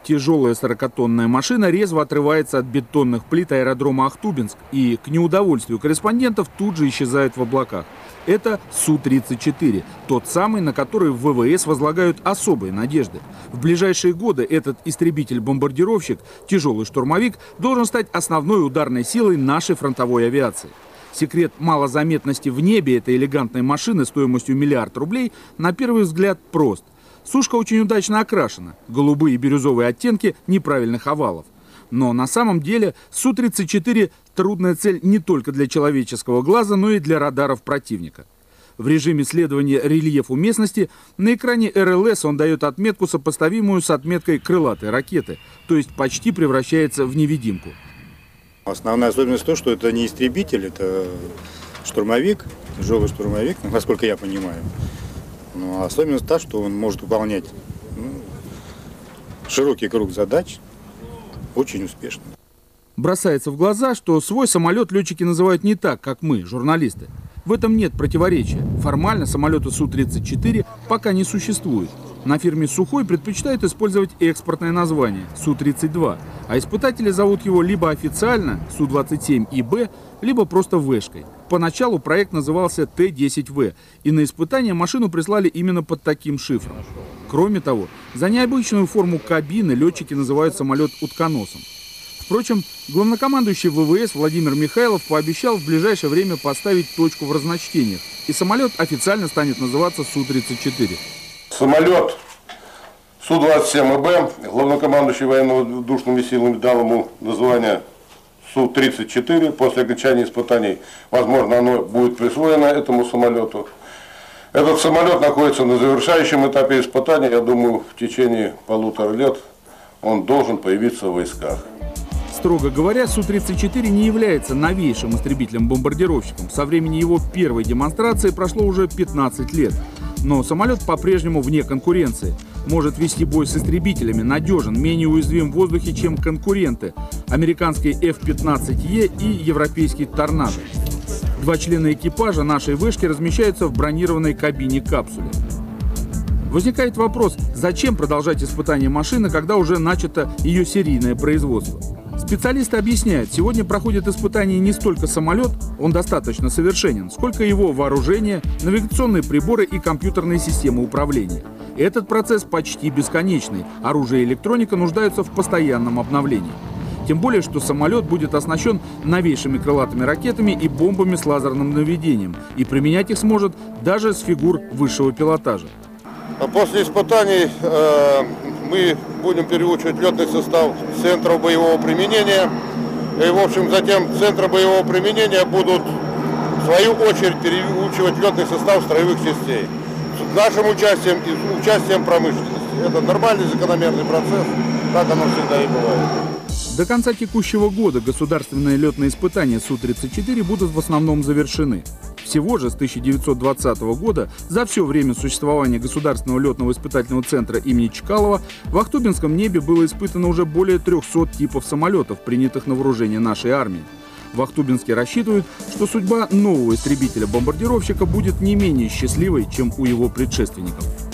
Тяжелая 40-тонная машина резво отрывается от бетонных плит аэродрома Ахтубинск и, к неудовольствию корреспондентов, тут же исчезает в облаках. Это Су-34, тот самый, на который в ВВС возлагают особые надежды. В ближайшие годы этот истребитель-бомбардировщик, тяжелый штурмовик, должен стать основной ударной силой нашей фронтовой авиации. Секрет малозаметности в небе этой элегантной машины стоимостью $1 миллиард на первый взгляд прост. Сушка очень удачно окрашена, голубые и бирюзовые оттенки неправильных овалов. Но на самом деле Су-34 – трудная цель не только для человеческого глаза, но и для радаров противника. В режиме следования рельефу местности на экране РЛС он дает отметку, сопоставимую с отметкой крылатой ракеты, то есть почти превращается в невидимку. Основная особенность то, что это не истребитель, это штурмовик, тяжелый штурмовик, насколько я понимаю. Но особенность та, что он может выполнять широкий круг задач очень успешно. Бросается в глаза, что свой самолет летчики называют не так, как мы, журналисты. В этом нет противоречия. Формально самолета Су-34 пока не существует. На фирме «Сухой» предпочитают использовать экспортное название Су-32, а испытатели зовут его либо официально Су-27ИБ, либо просто Вэшкой. Поначалу проект назывался Т-10В, и на испытание машину прислали именно под таким шифром. Кроме того, за необычную форму кабины летчики называют самолет утконосом. Впрочем, главнокомандующий ВВС Владимир Михайлов пообещал в ближайшее время поставить точку в разночтениях, и самолет официально станет называться Су-34. Самолет Су-27ИБ, главнокомандующий военно-воздушными силами дал ему название Су-34. После окончания испытаний, возможно, оно будет присвоено этому самолету. Этот самолет находится на завершающем этапе испытаний. Я думаю, в течение 1,5 лет он должен появиться в войсках. Строго говоря, Су-34 не является новейшим истребителем-бомбардировщиком. Со времени его первой демонстрации прошло уже 15 лет. Но самолет по-прежнему вне конкуренции. Может вести бой с истребителями, надежен, менее уязвим в воздухе, чем конкуренты – американский F-15E и европейский Торнадо. 2 члена экипажа нашей вышки размещаются в бронированной кабине-капсуле. Возникает вопрос, зачем продолжать испытание машины, когда уже начато ее серийное производство? Специалисты объясняют, сегодня проходит испытание не столько самолет, он достаточно совершенен, сколько его вооружение, навигационные приборы и компьютерные системы управления. Этот процесс почти бесконечный, оружие и электроника нуждаются в постоянном обновлении. Тем более, что самолет будет оснащен новейшими крылатыми ракетами и бомбами с лазерным наведением, и применять их сможет даже с фигур высшего пилотажа. После испытаний мы будем переучивать летный состав центров боевого применения. И, в общем, затем центры боевого применения будут, в свою очередь, переучивать летный состав строевых частей. С нашим участием и участием промышленности. Это нормальный закономерный процесс, так оно всегда и бывает. До конца текущего года государственные летные испытания Су-34 будут в основном завершены. Всего же с 1920 года за все время существования Государственного летного испытательного центра имени Чкалова в Ахтубинском небе было испытано уже более 300 типов самолетов, принятых на вооружение нашей армии. В Ахтубинске рассчитывают, что судьба нового истребителя-бомбардировщика будет не менее счастливой, чем у его предшественников.